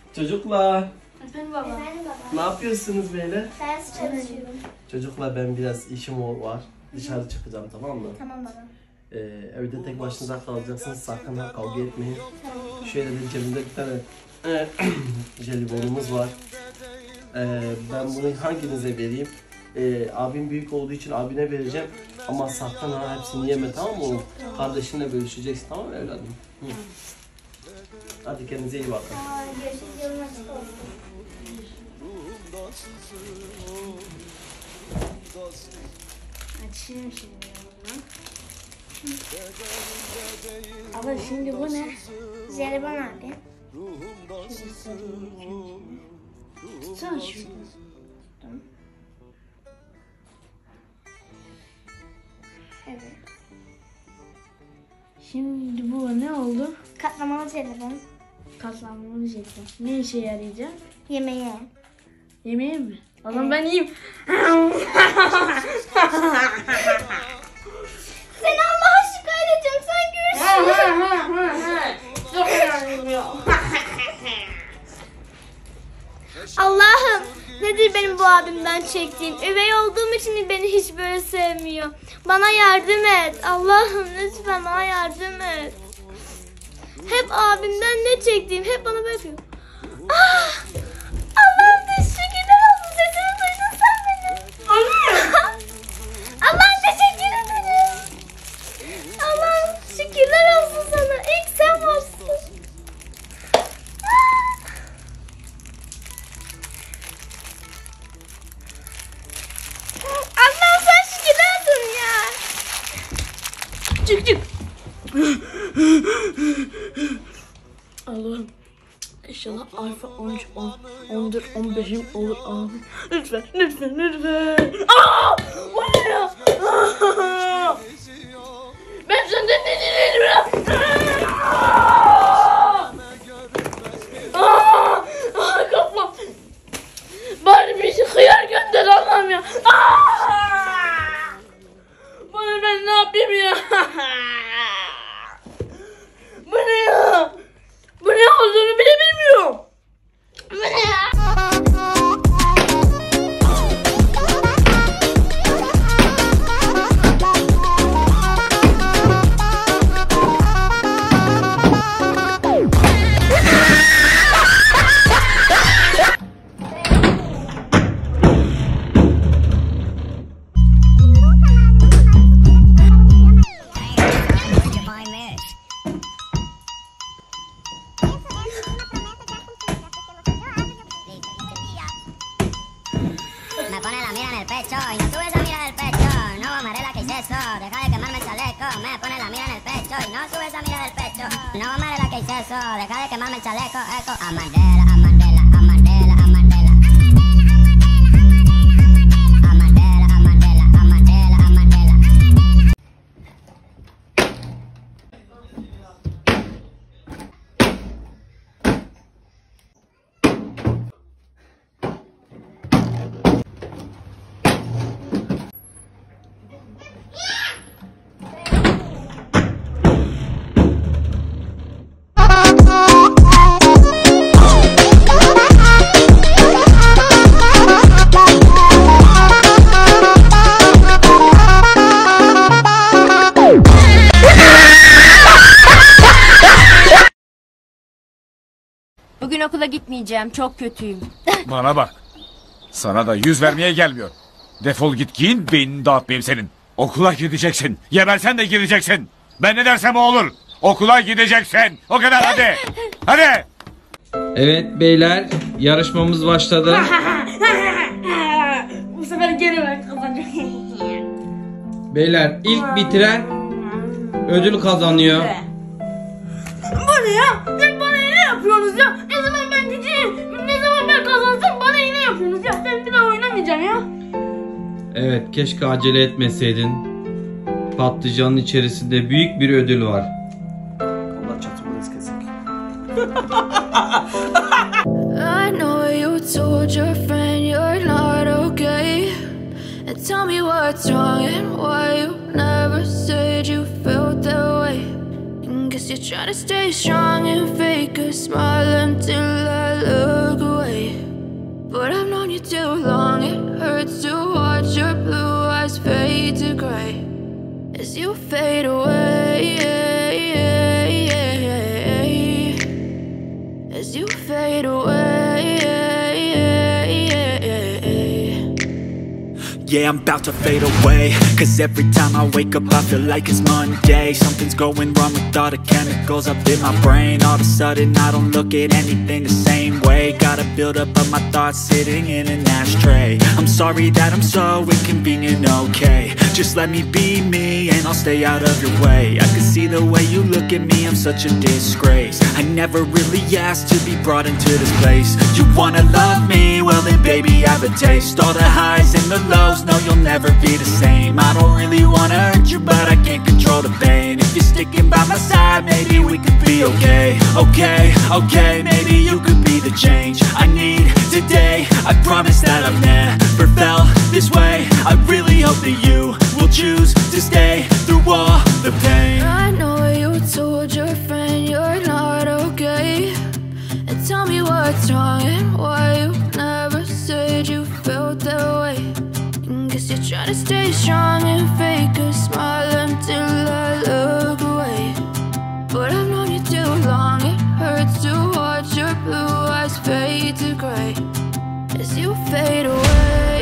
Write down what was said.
Çocuklar. Efendim baba. Efendim baba. Ne yapıyorsunuz beyler? Ders çalışıyorum. Çocuklar ben biraz işim var. Dışarı çıkacağım, tamam mı? Tamam baba. Evde tek başınıza kalacaksınız. Sakın ha kavga etmeyin. Şöyle bir cebimde bir tane jelibonumuz var. Ben bunu hanginize vereyim? Abim büyük olduğu için abine vereceğim. Ama sakın ha hepsini yeme, tamam mı? Kardeşinle bölüşeceksin, tamam mı evladım? Hı. Hadi kendinize iyi bakın. Görüşürüz. Yolun açık olsun. Açayım şimdi bunu. Ama şimdi bu ne? Jelibon abi. Tutsana şunu. Tamam. Evet. Şimdi bu ne oldu? Katlamalı jelibon. Katlanmalı jelibon. Ne işe yarayacak? Yemeğe. Yemeğe mi? O zaman ben yiyeyim. Seni Allah'a şikayet edeceğim. Sen görürsün. Çok önemli ya. Allah'ım, nedir benim bu abimden çektiğim? Üvey olduğum için beni hiç böyle sevmiyor. Bana yardım et. Allah'ım lütfen bana yardım et. Hep abimden ne çektiğim hep bana böyle yapıyor. Ah! Allah'ım teşekkürler olsun. Sesini duydun sen benim. Allah'ım teşekkür ederim. Allah'ım şükürler olsun sana. İlk sen varsın. Allah'ım sen şükürler olsun ya. Çık çık. Allah'ım. İnşallah alfa 13, 10, 14, 15'im olur abi. Lütfen, lütfen, lütfen. Aa! Bu ne ya? Aa! Ben senden ne dilerim ya? Aa! Kaplan. Bari bir şey hıyar gönder Allah'ım ya. Bunu ben ne yapayım ya? Bu ne ya? Bu ne olduğunu bile bilmiyorum. Bu ne ya? Me pone la mira en el pecho y no sube esa mira del pecho. No mamarela que hice eso, deja de quemarme el chaleco. Me pone la mira en el pecho y no sube esa mira del pecho. No mamarela que hice eso, deja de quemarme el chaleco. Eco, Amandela, Amandela, Amandela, Amandela. Amandela, Amandela, Amandela, Amandela. Bugün okula gitmeyeceğim. Çok kötüyüm. Bana bak. Sana da yüz vermeye gelmiyor. Defol git giyin, beynini dağıtmayayım senin. Okula gideceksin. Yemezsen de gireceksin. Ben ne dersem o olur. Okula gideceksin. O kadar hadi. Hadi. Evet beyler, yarışmamız başladı. Bu sefer gene ben kazanacağım. Beyler ilk bitiren ödül kazanıyor. Bu ne ya? Hep bana iğne yapıyorsunuz ya. Ne zaman ben gideceğim? Ne zaman ben kazansam bana iğne yapıyorsunuz ya. Ben bir daha oynamayacağım ya. Evet, keşke acele etmeseydin. Patlıcanın içerisinde büyük bir ödül var. Allah çatımınız kesik. I know you told your friend you're not okay, and tell me what's wrong and why you never said you felt that way. And guess Guess you're trying to stay strong and fake a smile until I look away. But I've known you too long, it hurts to watch your blue eyes fade to gray as you fade away, as you fade away. Yeah, I'm about to fade away, cause every time I wake up I feel like it's Monday. Something's going wrong with all the chemicals up in my brain. All of a sudden I don't look at anything the same way. Got a buildup of my thoughts sitting in an ashtray. I'm sorry that I'm so inconvenient, okay. Just let me be me and I'll stay out of your way. I can see the way you look at me, I'm such a disgrace. I never really asked to be brought into this place. You wanna love me? Well then baby I have a taste. All the highs and the lows, no you'll never be the same. I don't really wanna hurt you but I can't control the pain. If you're sticking by my side maybe we could be okay. Okay, maybe you could be the change I need today. I promise that I've never felt this way. I really hope that you will choose to stay through all the pain. I know you told your friend you're not okay, and tell me what's wrong and why you never said you felt that way. Guess you're trying to stay strong and fake a smile until I look away. But I've known you too long, it hurts to watch your blue eyes fade to gray as you fade away.